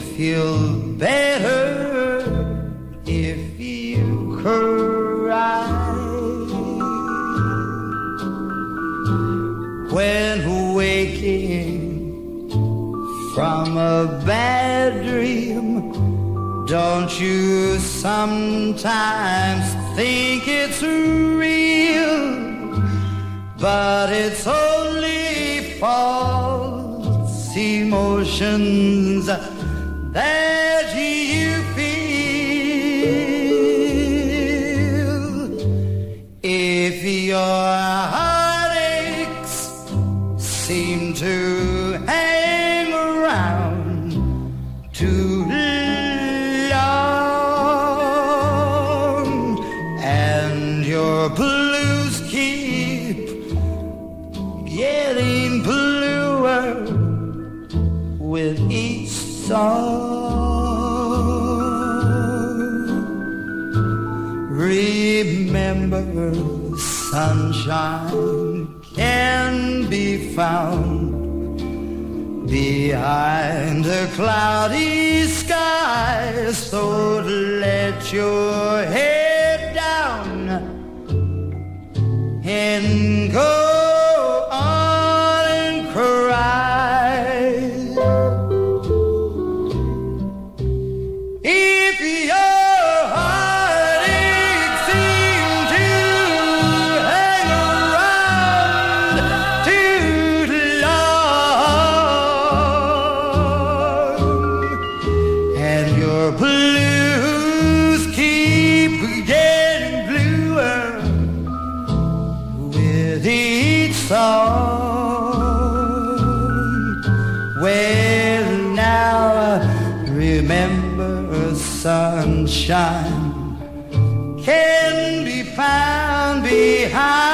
feel better if you cry. When waking from a bad dream, don't you sometimes think it's real? But it's only false emotions that you feel. If your heartaches seem to hang around too long, and your blues keep getting bluer with each song, remember sunshine can be found behind a cloudy sky. So let your head down and go on and cry. If your heartache seems to hang around too long, and your blues keep getting bluer with each song, well now remember sunshine can be found behind